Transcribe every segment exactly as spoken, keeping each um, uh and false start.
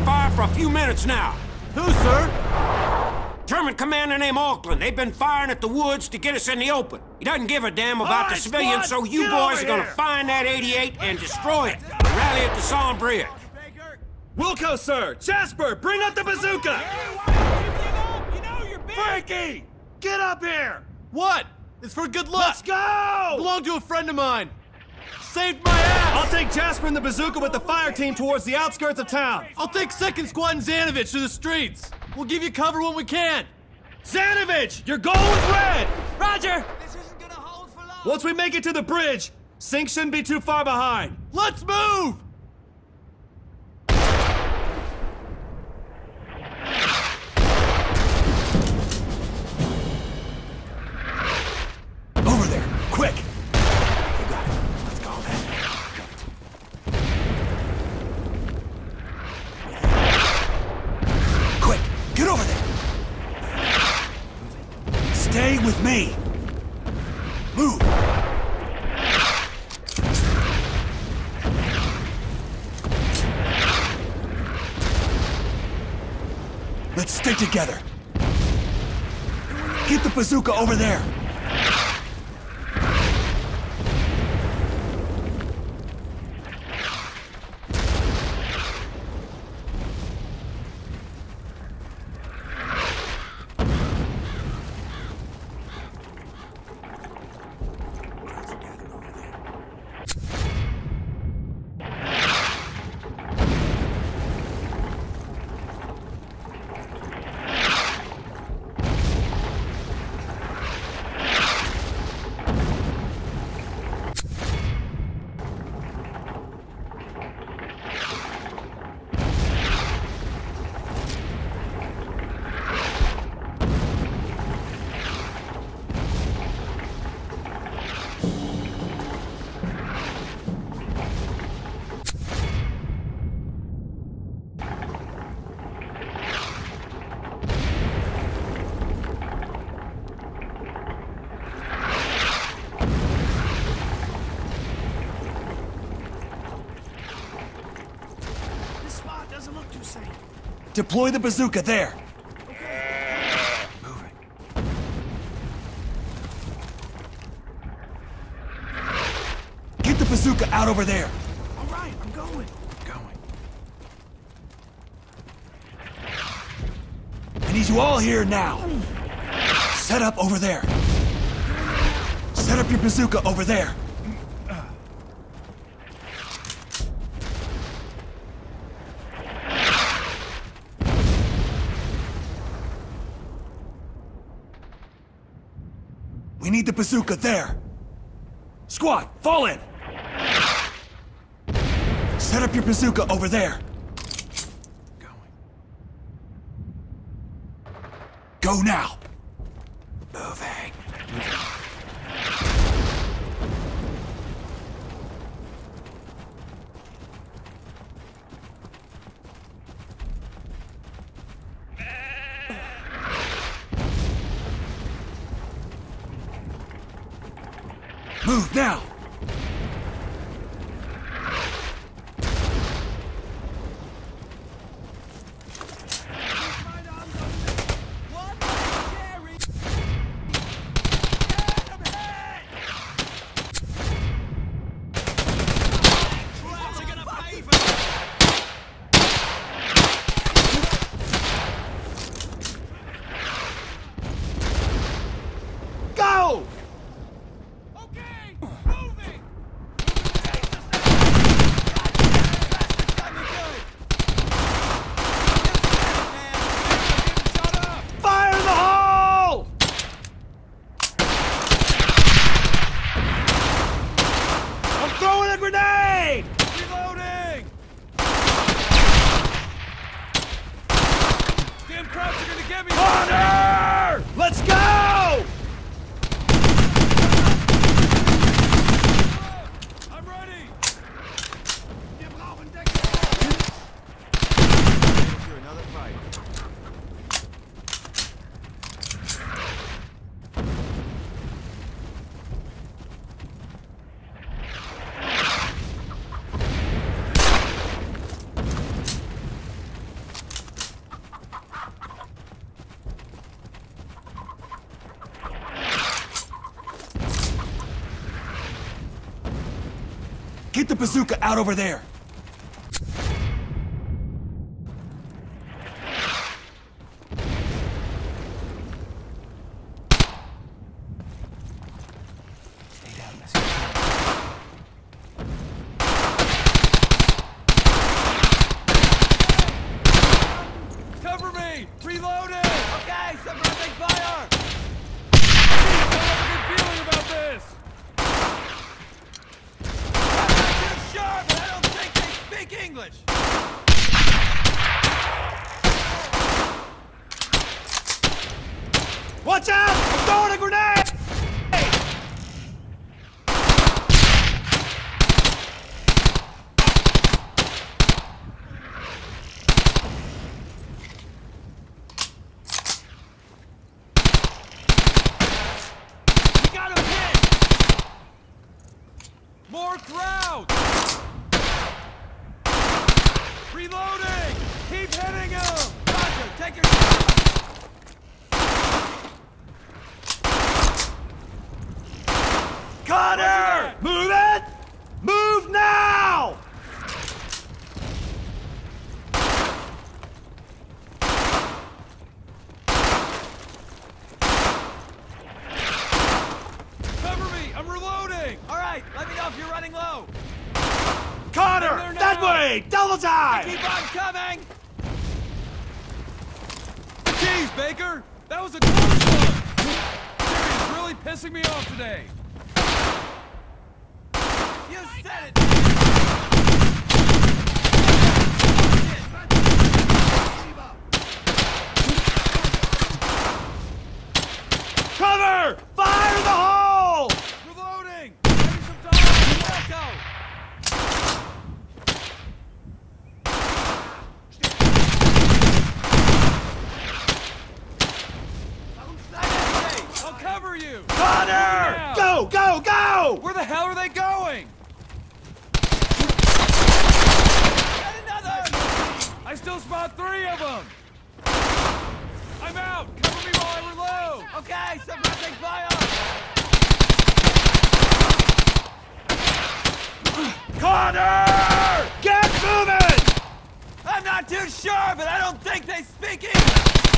fire for a few minutes now. Who, sir? German commander named Auckland. They've been firing at the woods to get us in the open. He doesn't give a damn about right, the civilians, squad, so you get boys over are gonna here. find that eighty-eight and destroy it. Rally at the Somme Bridge. Wilco, sir! Jasper, bring up the bazooka! Frankie! Get up here! What? It's for good luck. Let's go! Belonged to a friend of mine. Saved my ass. I'll take Jasper and the bazooka with the fire team towards the outskirts of town. I'll take second squad and Zanovich to the streets. We'll give you cover when we can. Zanovich, you're going with red! Roger! This isn't gonna hold for long. Once we make it to the bridge, Sink shouldn't be too far behind. Let's move! Over there, quick! You got it. Let's go, man. Quick, get over there! Stay with me! Move! Let's stick together. Get the bazooka over there. Deploy the bazooka there. Okay. Moving. Get the bazooka out over there. All right, I'm going. Going. I need you all here now. Set up over there. Set up your bazooka over there. We need the bazooka there. Squad, fall in. Set up your bazooka over there. Going. Go now. Moving. Moving. Move now! Go! Fire in the hole! I'm throwing a grenade! Reloading! Damn crowds are gonna get me! Order! Let's go! I'm ready! Another fight. the bazooka out over there! Cover me! Reloading! Okay, suppressing fire! I have a good feeling about this! I'm not too sure, but I don't think they speak English! Watch out! I'm throwing a grenade! We got him hit! More crowd! Reloading! Keep hitting him! Roger, take your shot! Connor! Move it! Move now! Cover me! I'm reloading! All right, let me know if you're running low. Connor! there That now. way! Double time! Keep on coming! Jeez, Baker! That was a close one! Jerry's really pissing me off today! You said it! Cover! Fire in the hole! Reloading! Give me some time! Let's go! I'll cover you! Connor! Now. Go, go, go! Where the hell are they going? Get another! I still spot three of them! I'm out! Cover me while I reload! Okay, suppressing fire! Connor! Get moving! I'm not too sure, but I don't think they speak English!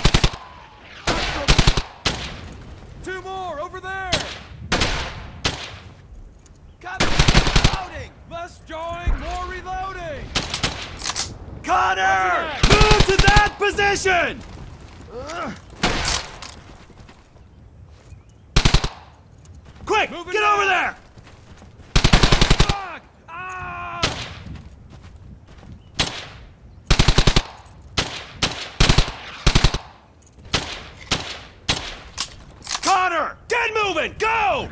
Two more, over there! Coming! Reloading! Less jawing, more reloading! Connor! What's Move to that position! Quick! Moving Get now. over there! Fuck! Ah! Connor! Get moving! Go!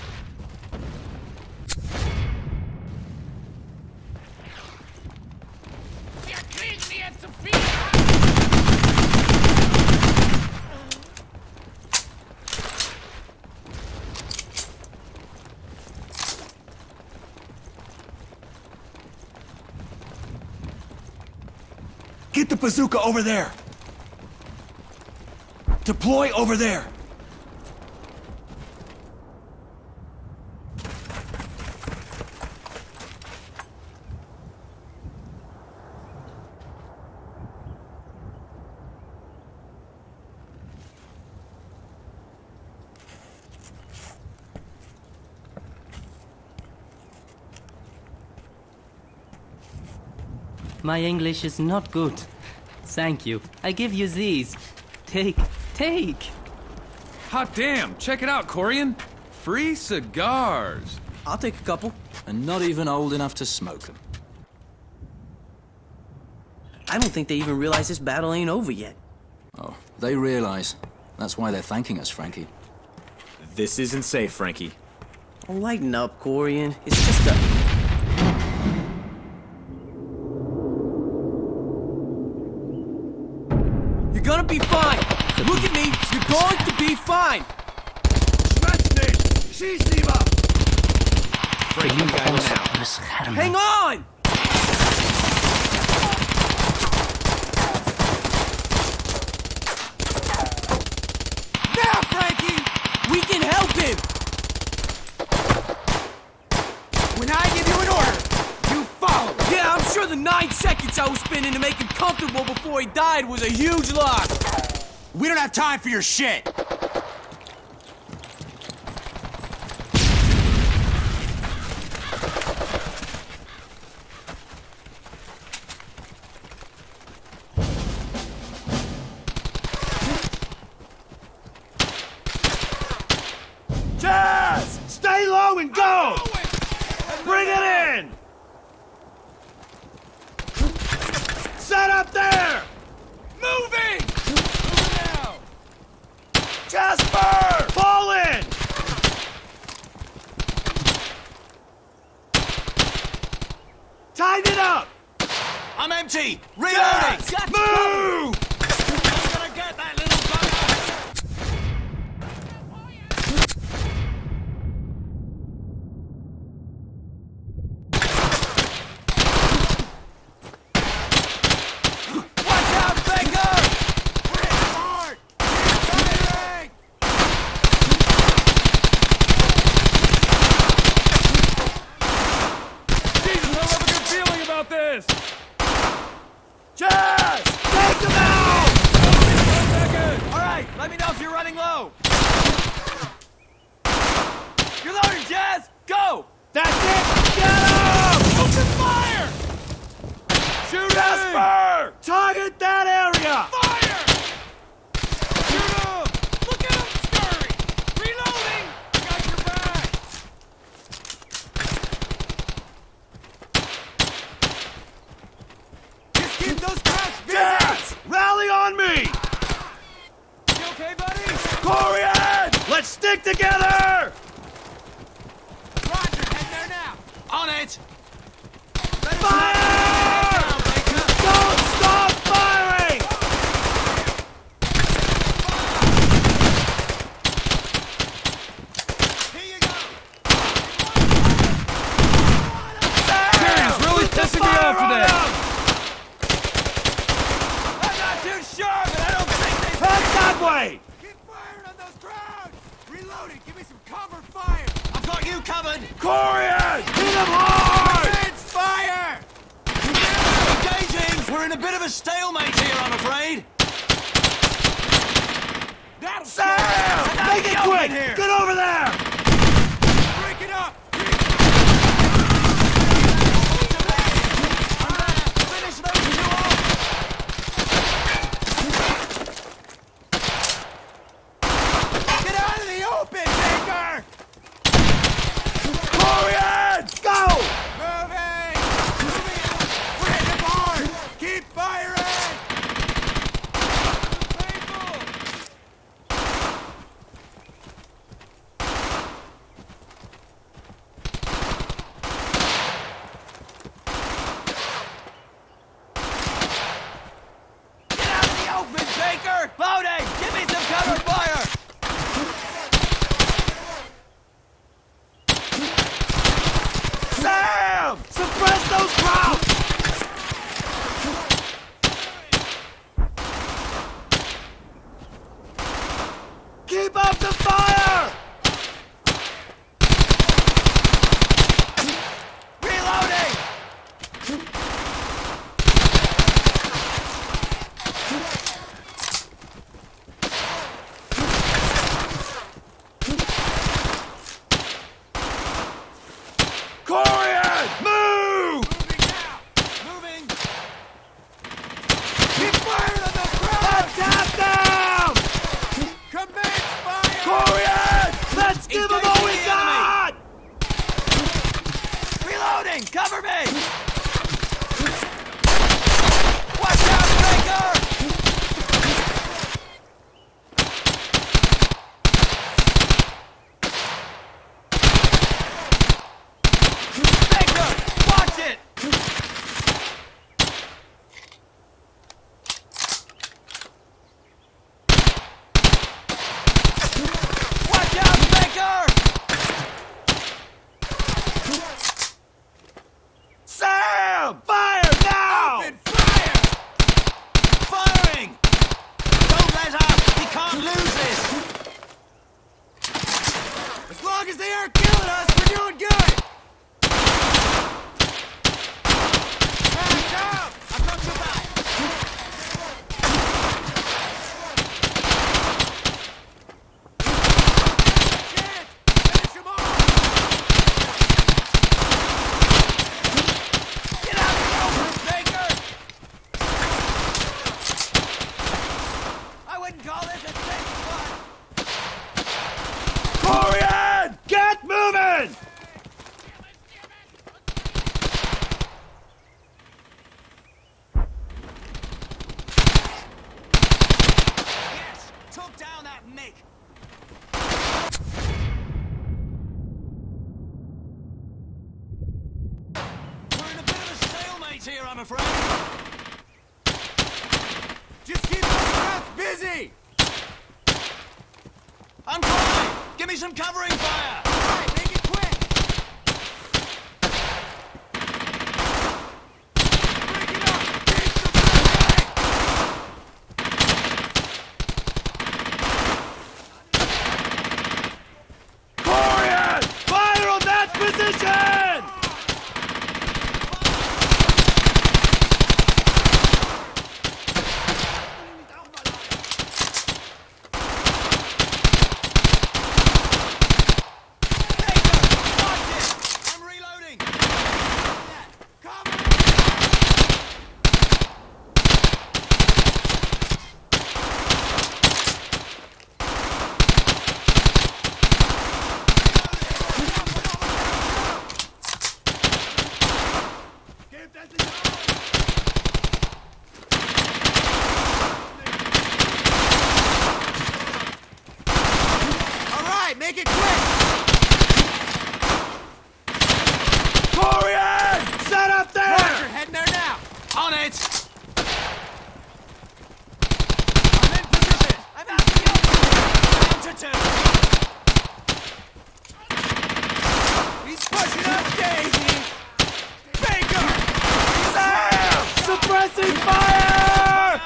Get the bazooka over there! Deploy over there! My English is not good. Thank you. I give you these. Take, take. Hot damn! Check it out, Corian! Free cigars! I'll take a couple. And not even old enough to smoke them. I don't think they even realize this battle ain't over yet. Oh, they realize. That's why they're thanking us, Frankie. This isn't safe, Frankie. Oh, lighten up, Corian. It's just a... You're gonna be fine! Look at me! You're going to be fine! Frankie, you got it now. Hang on! Now, Frankie! We can help him! When I give you an order, in to make him comfortable before he died was a huge loss. We don't have time for your shit! Chaz! Stay low and go! Bring it in! Set up there! Moving! Moving now! Jasper! Fall in! Tighten it up! I'm empty! Reloading! Jazz! Move! I'm gonna get that little bugger! Watch out, Baker! We're hit hard! Firing! Jesus, I have a good feeling about this! Jazz! Take them out! One second! Alright, let me know if you're running low! You're loading, Jazz! Go! That's it! Get him! Open fire! Shoot Jasper! Target that area! Fire! Shoot him! Look at him scurry! Reloading! Got your back! Just keep those crowds busy! Jazz! Rally on me! You okay, buddy? Corian! Let's stick together! Roger, head there now! On it! Fire! Don't stop firing! Here you go! Carrie's really pissing me off today! I'm not too sure, but I don't think they... Head that way! Keep firing on those crowds! Reloading, give me some cover fire! I've got you covered! Corian! Hit him hard! Commence fire! Engaging! We're in a bit of a stalemate here, I'm afraid! That'll Sam! Make it quick! Here. Get over there! Break it up! I'm gonna finish those two off! Get out of the open, Baker! Corian! Go! Moving! Moving out! We're hitting him hard! Keep firing! Get out of the open, Baker! Loading! Give me some cover fire! Sam! Suppress those crowds! Keep up the fire! Reloading! Corian! Move! Moving now! Moving! Keep firing on those crowds! Tap down! Commence fire! Corian! Let's give them all we Engaging the enemy! got! Reloading! Cover me! Watch out, Baker! Baker! Watch it! Watch out, Baker! medic! We're in a bit of a stalemate here, I'm afraid. Just keep those rats busy! I'm trying! Give me some covering fire! All right, make it quick! Break it up! Take the break! Corian! Fire on that position! I'm reloading! All right, make it quick! Corian! Set up there! Roger, heading there now! On it! I'm in position! I'm out the open! Down to two! He's pushing up Daisy! Baker! Sam! Suppressing fire!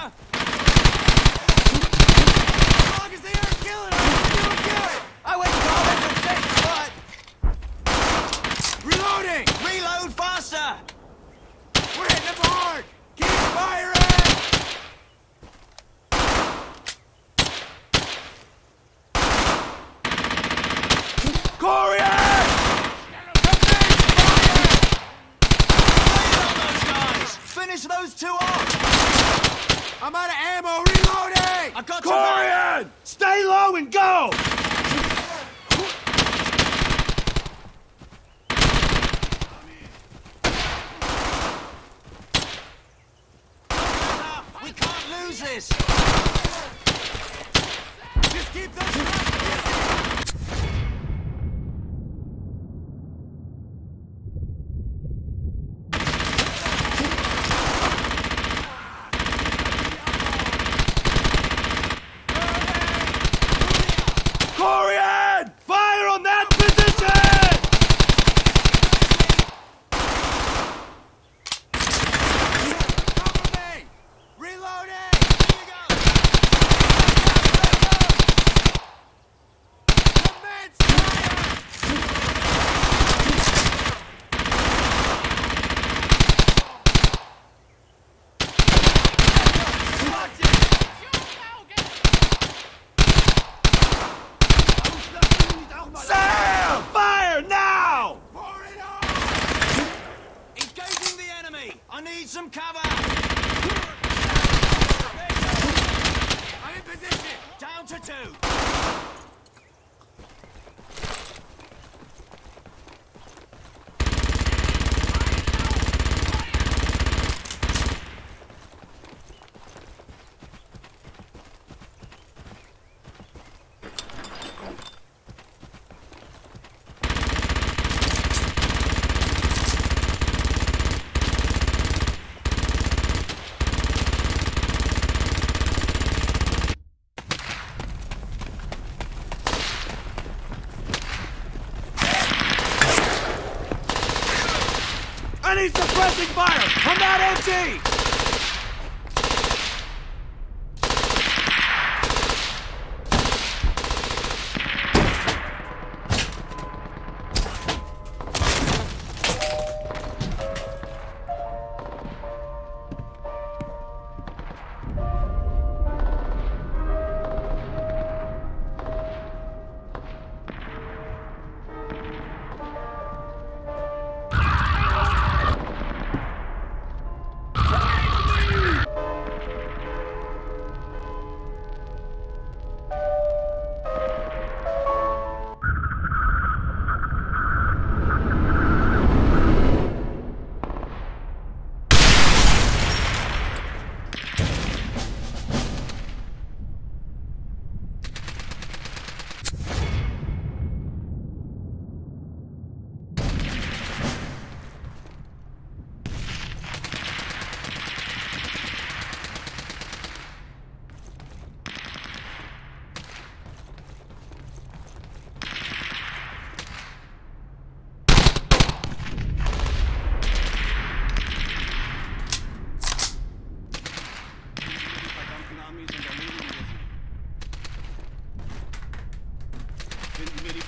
As long as they aren't killing us, we're doing good! I went to call it a mistake, but... Reloading! Reload faster! We're hitting them hard! Keep firing! Corian! Lay on those guys! Finish those two off! I'm out of ammo! Reloading! I've got your back! Corian! Stay low and go! We can't lose this! Just keep those rats busy! Corian! Fire on that position! Cover me! Reloading! Commence fire! Sam! Fire now! Pour it on! Engaging the enemy! I need some cover! I'm in position! Down to two! I need suppressing fire on that M G! Fire!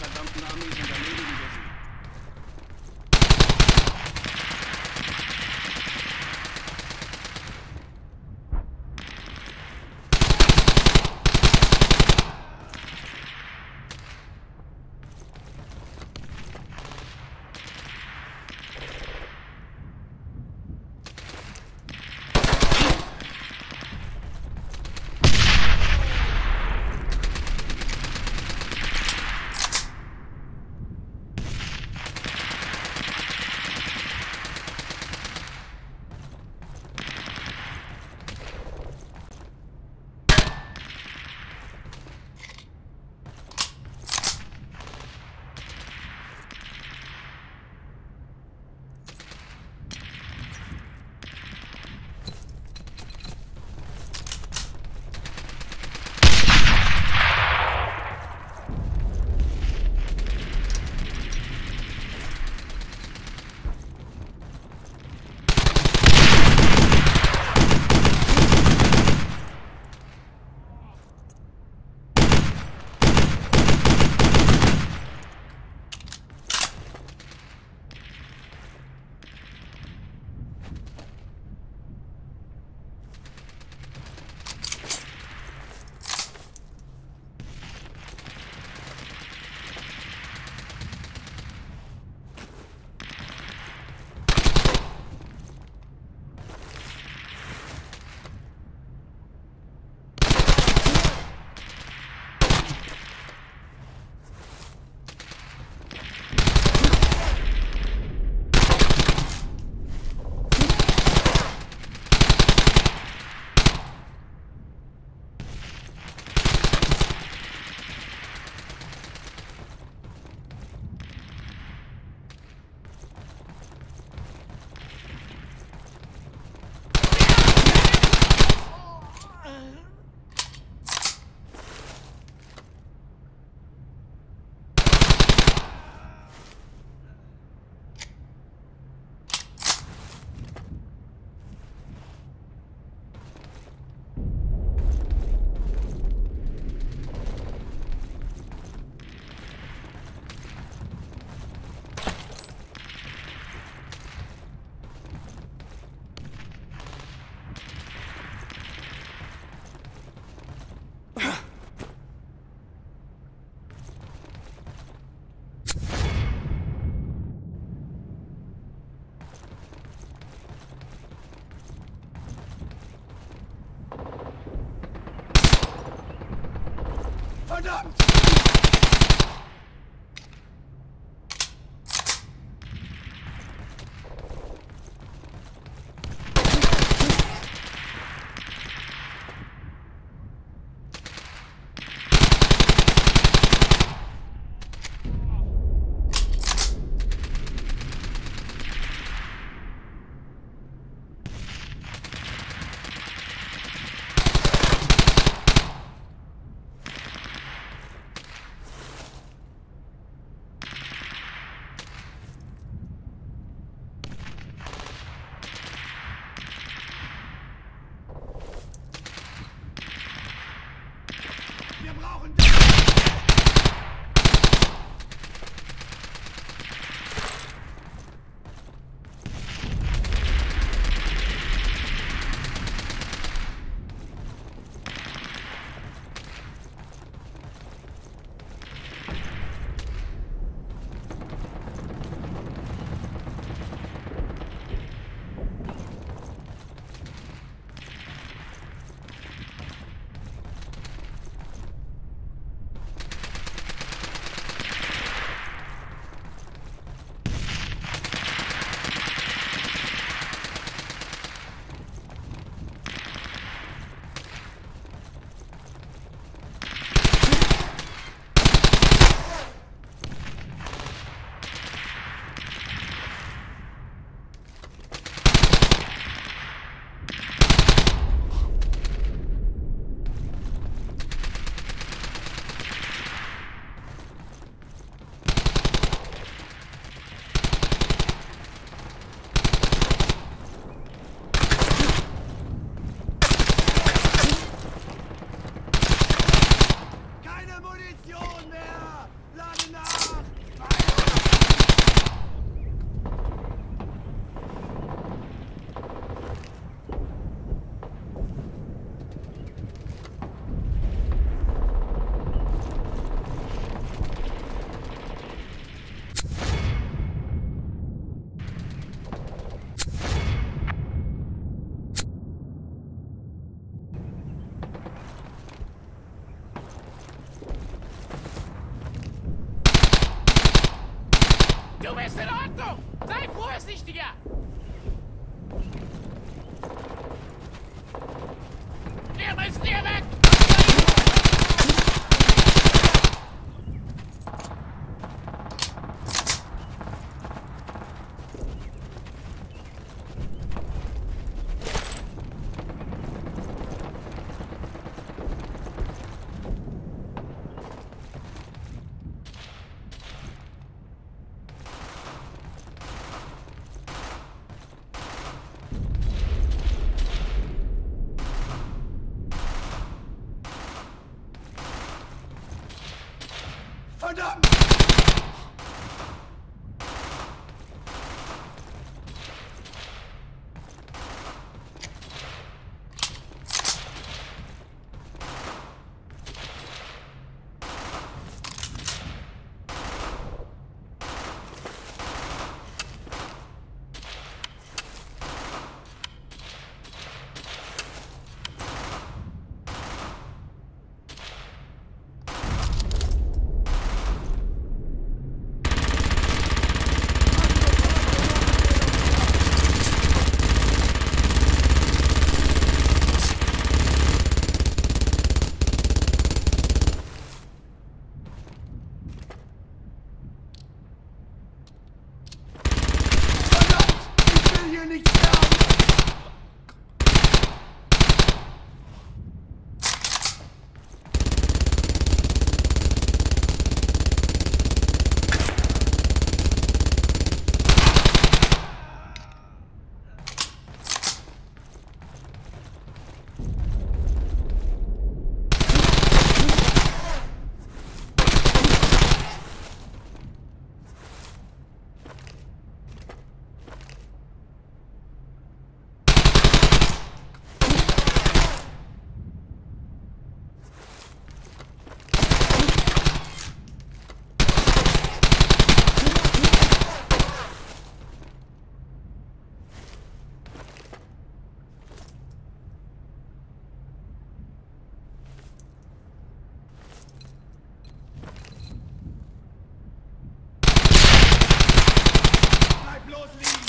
verdammten Amis und erledigen wir sie. Verdammt! Wir brauchen dich! Keine Munition mehr! Lade nach! Du bist in Ordnung! Sei vorsichtiger! Wir müssen hier weg! Verdammt! Ich will hier nicht sterben! Bleib bloß liegen!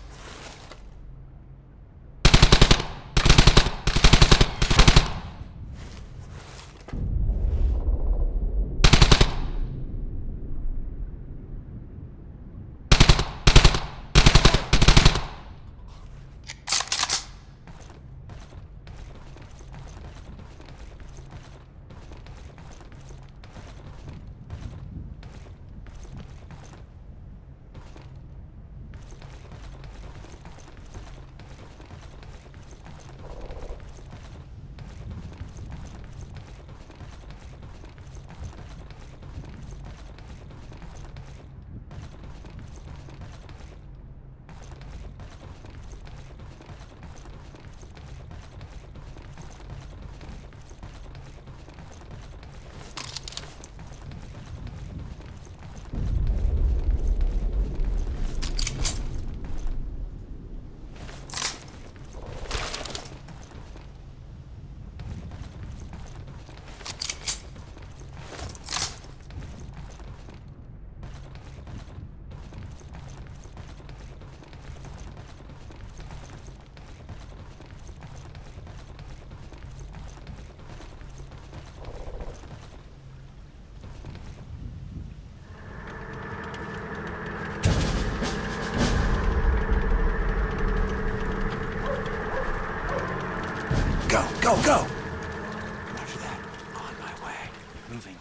Go, go, go! Roger that. On my way. Moving.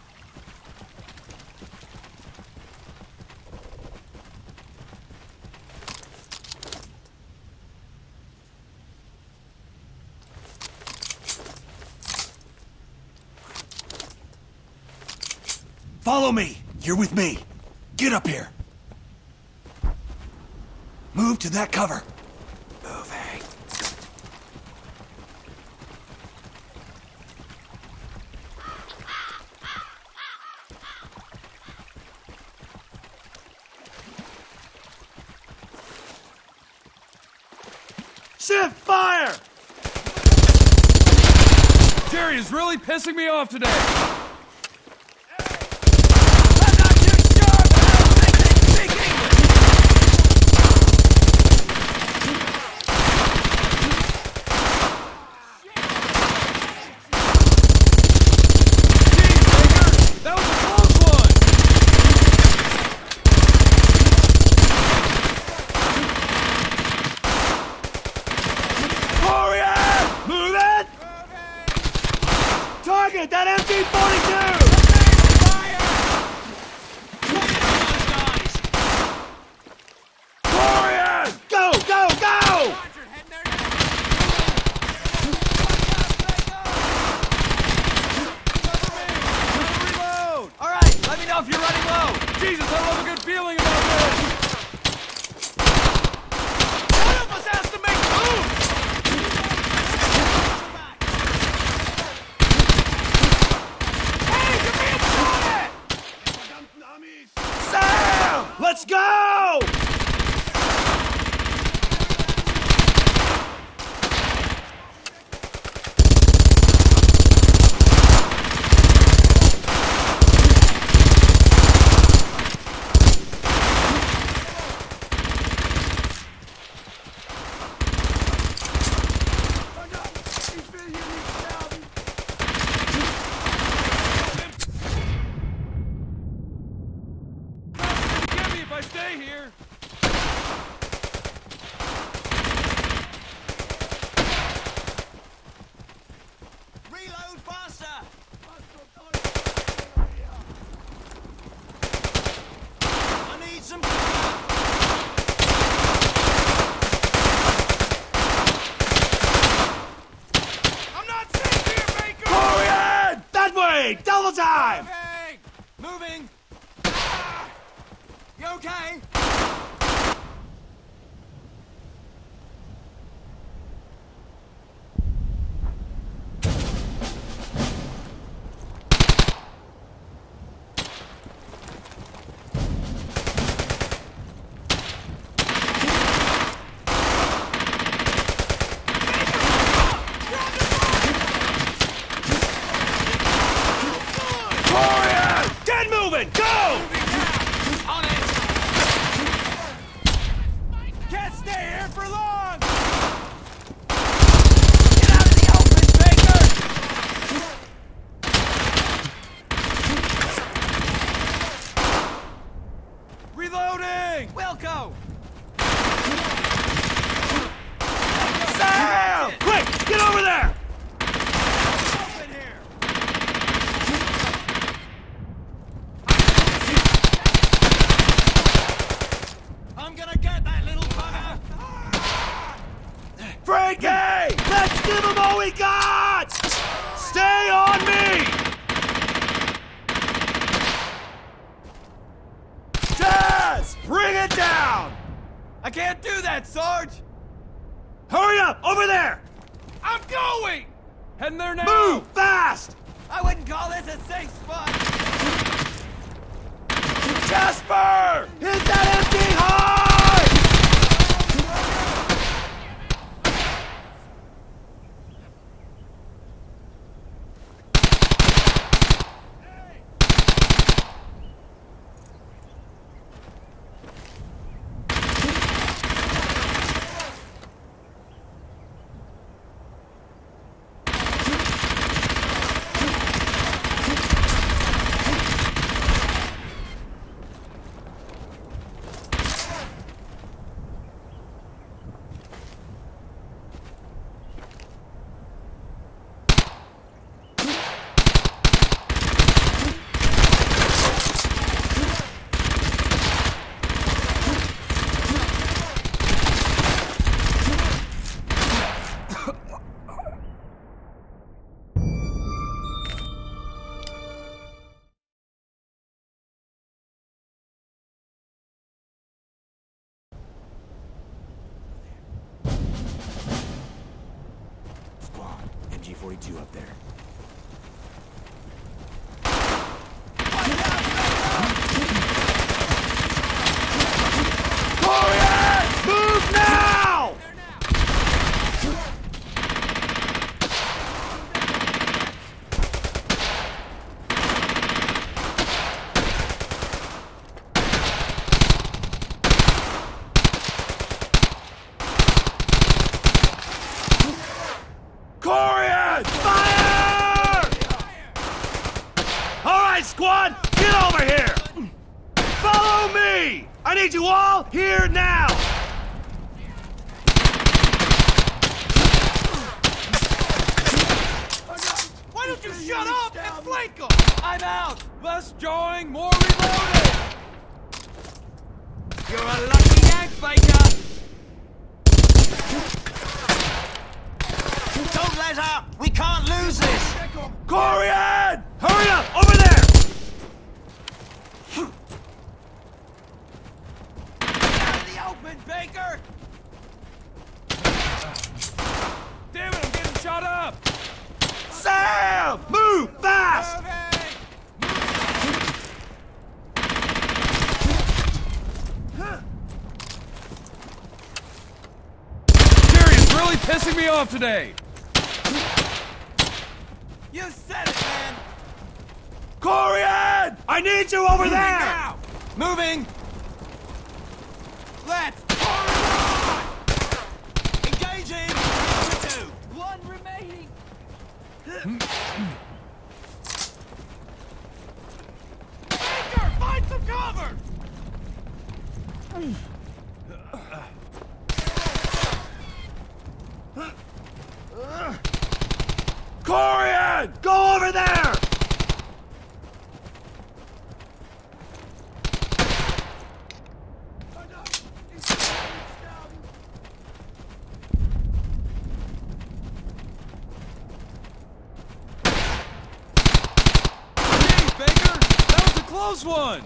Follow me! You're with me. Get up here. Move to that cover. Moving. Shift fire! Jerry is really pissing me off today. Target that M P forty-two! Florian! Go, go, go! All right, let me know if you're running low. Jesus, I love a good feeling about this. One of us has to make moves. Sam! Let's go! If I stay here. Reload faster. I need some cover. I'm not safe here, Baker! Florian! That way! Double time! Moving. You okay? Florian! Get moving! Go! On it. Can't stay here for long. Get out of the open, Baker. Reloading! Wilco. Sam! Quick! Get over there! Open here. I'm gonna get that little bugger. Frankie! Let's give them all we got! Stay on me! Jazz! Bring it down! I can't do that, Sarge. Hurry up! Over there! I'm going! Heading there now! Move! Fast! I wouldn't call this a safe spot. Jasper! Hit that empty hard! forty-two up there. Corian! Move now! Corian! Fire! All right, squad, get over here! Follow me! I need you all here now! Why don't you shut up and flank them? I'm out! Less jawing, more reloading! You're a lucky yank, Baker! Don't let up! We can't lose this! Corian! Hurry up! Over there! Out of the open, Baker! Damn it, I'm getting shot up! Sam! Move fast! Jerry is really pissing me off today! You said it, man! Corian! I need you over Moving there! now! Moving! Let's pour it on! Engaging! Two! One remaining! Baker, find some cover! Corian! Go over there! Jeez, Baker! That was a close one!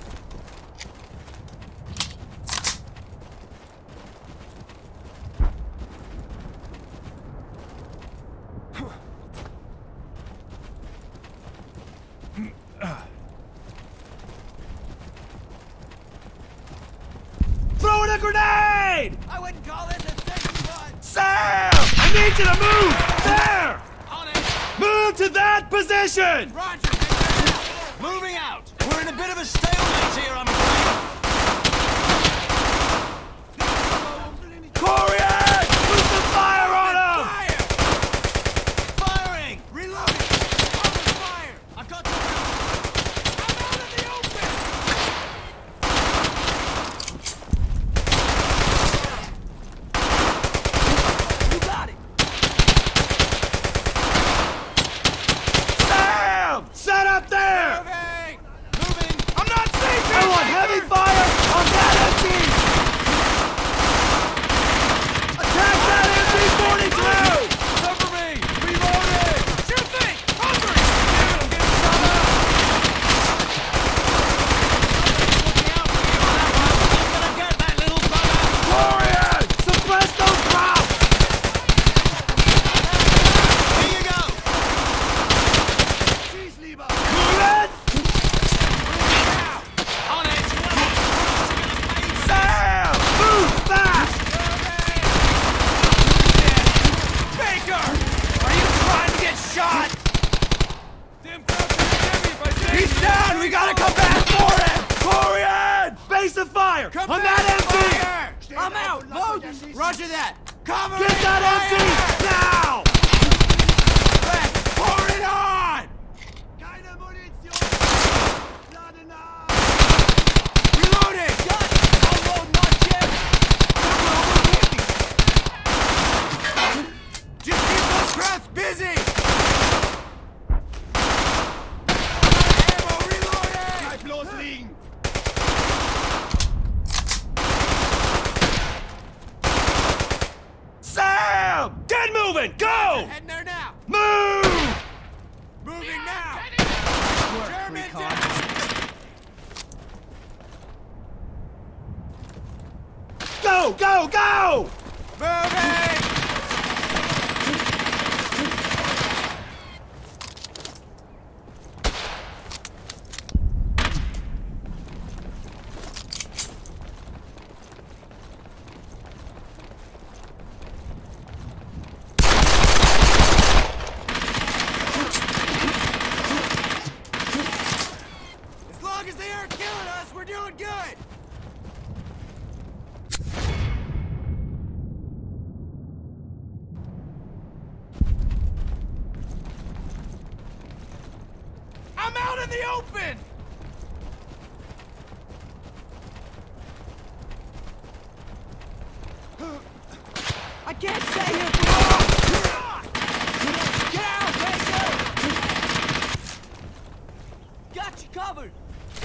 Throw in a grenade! I wouldn't call this a second one! Sam! I need you to move! There! On it! Move to that position! Roger, Baker! Moving out! We're in a bit of a stalemate here, I'm afraid. Corian! Put some fire on him! Fire! Firing! Reloading! Open fire! I've got to... I'm out in the open! You got it! Sam! Set up there! Moving! Moving! I'm not safe! I want heavy fire on that M P! Attack that M P forty-two! Cover me! Reloading! Sure thing! Cover! Damn it, I'm getting shot up! Looking out for you on that one. I'm gonna get that little brother. Corian! Suppress those crowds! Here you go. Move it! On it. Sam! Move fast! Baker! Are you trying to get shot? Damn crowd's gonna get me if I take He's it. down! We gotta come back for him! Corian! Base of fire! Come on back, that M P! fire! I'm out! Loading! Roger that! Cover Get me, that fire! M P! Now! Let's pour it on! Reloading! I'll load my jet! Just keep those crowds busy! Ammo reloading! Sam! Get moving! Go! Heading there now! Move! Moving now! German down! Go! Go! Go! Moving! in the open! I can't stay here for long! Get out, Baker! Got you covered!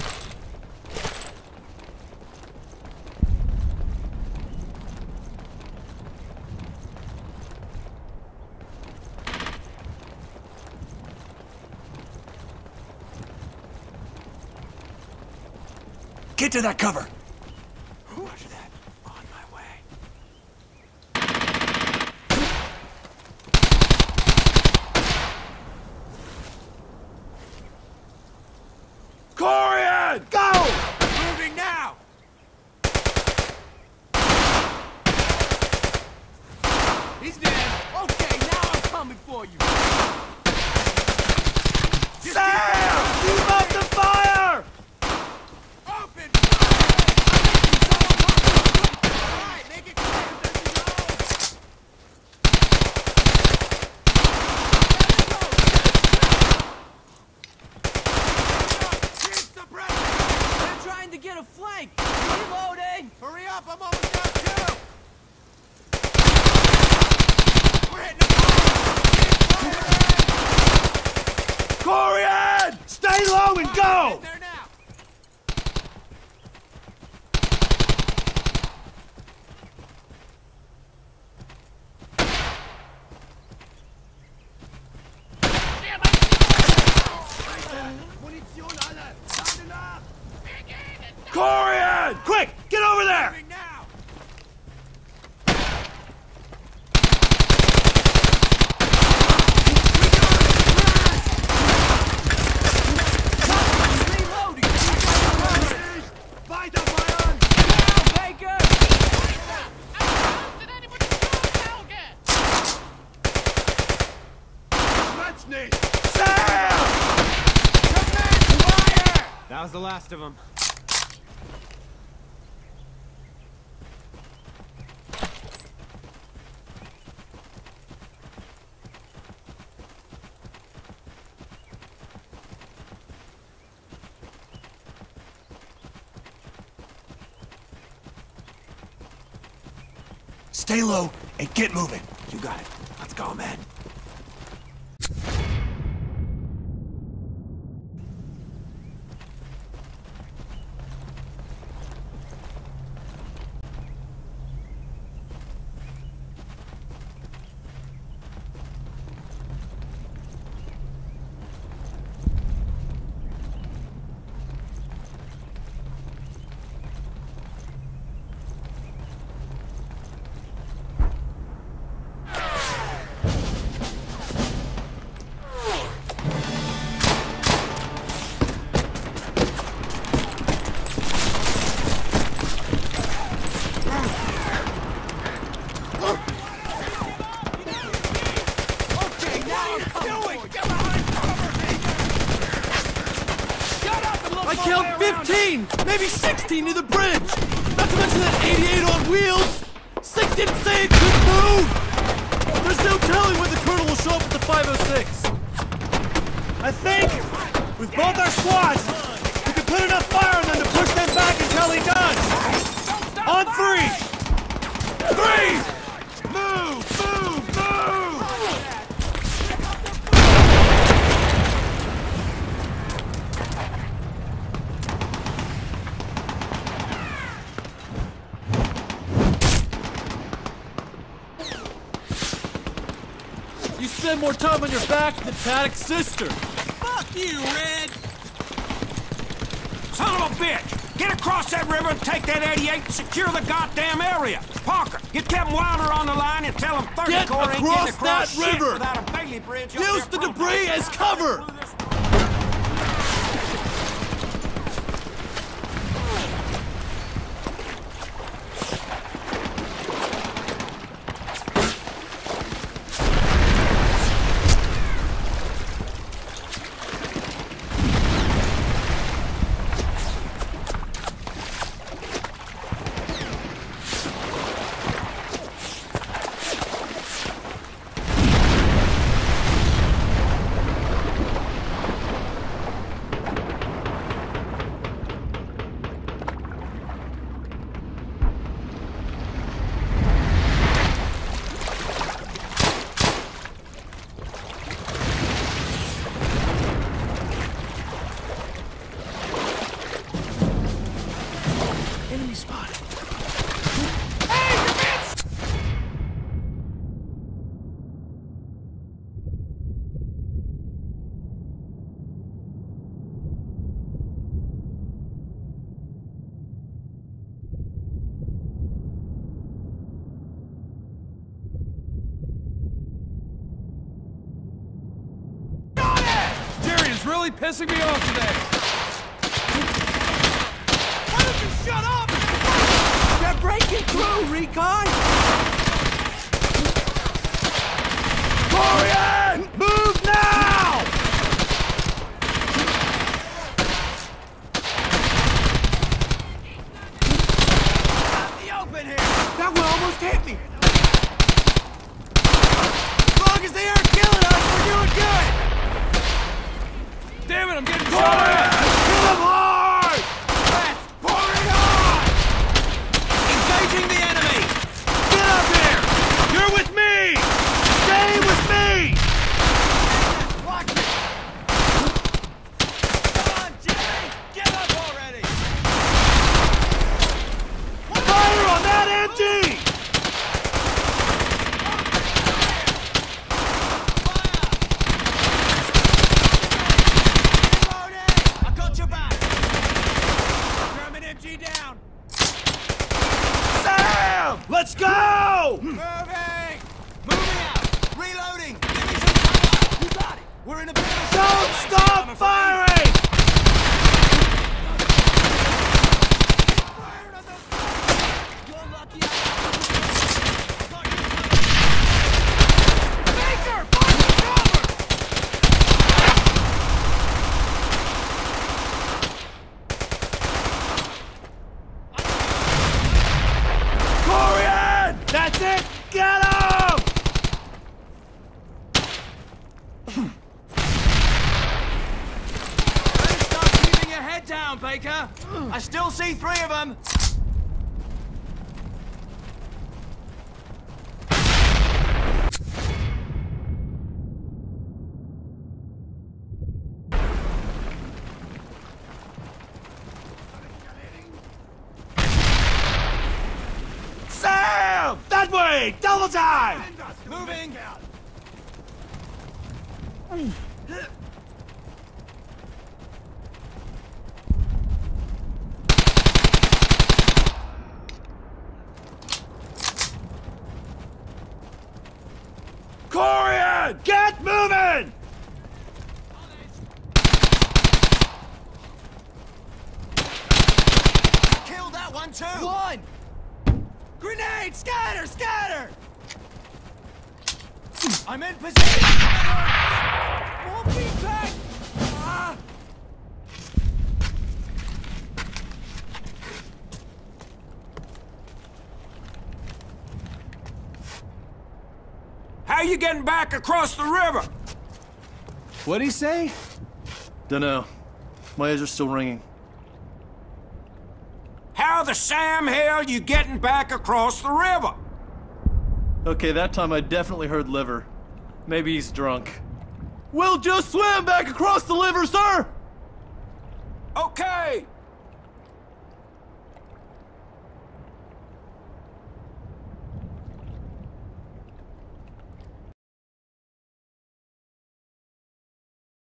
Get to that cover! Roger that. On my way. Corian! Go! Moving now! He's dead! Okay, now I'm coming for you! Sam! Keep up the fire! Open! Alright, make it clear. There's the Keep suppressing! I'm trying to get a flank! Reloading! Hurry up, I'm almost down too! We're hitting the Corian! Stay low and go! Get there now! Munition alle! Lade nach! Corian! Quick! Get over there! Moving now! Reloading! Weiter feuern! Now, Baker! Schmerz nicht! Sam! That was the last of them. Stay low and get moving. You got it. Let's go, man. Okay, now I'm coming for you! Get behind cover, Baker! Shut up and look I my killed way around. fifteen, maybe sixteen near the bridge. Not to mention that eighty-eight on wheels. Six didn't say it couldn't move. There's no telling when the colonel will show up with the five oh six. I think, with both our squads, we can put enough fire on them to push them back until he does. On three! Three! Move! Move! Move! You spend more time on your back than Paddock's sister. Fuck you, Red! Son of a bitch! Get across that river and take that eighty-eight and secure the goddamn area! Parker, get Captain Wilder on the line and tell him thirty Get Corps ain't across getting across that shit river! without a Bailey Bridge up Use there the from- debris as cover! Liver's really pissing me off today. Why don't you shut up? They're breaking through, Recon! Corian! Move now! Out in the open here! That one almost hit me! As long as they aren't killing us, we're doing good! Damn it, I'm getting shot at! Kill him hard! Let's pour it on! Engaging the enemy! Get up here! You're with me! Stay with me! Watch it! Come on, Jimmy! Get up already! Fire on that empty! Reloading! I got your back! German M G down! Sam! Let's go! Moving! Moving out! Reloading! Give me some cover! You got it! We're in a bit of a Don't situation, stop I'm afraid. firing! Fired on those guys. You're lucky I got you covered. Baker! Find the cover! Corian! That's it! Get him! Better stop keeping your head down, Baker! I still see three of them! Sam! That way! Double time! Moving! Corian! Get moving! Kill that one too! One! Grenade! Scatter! Scatter! I'm in position! Won't be back! Ah! How you getting back across the river? What'd he say? Dunno. My ears are still ringing. How the Sam hell you getting back across the river? Okay, that time I definitely heard liver. Maybe he's drunk. We'll just swim back across the river, sir! Okay,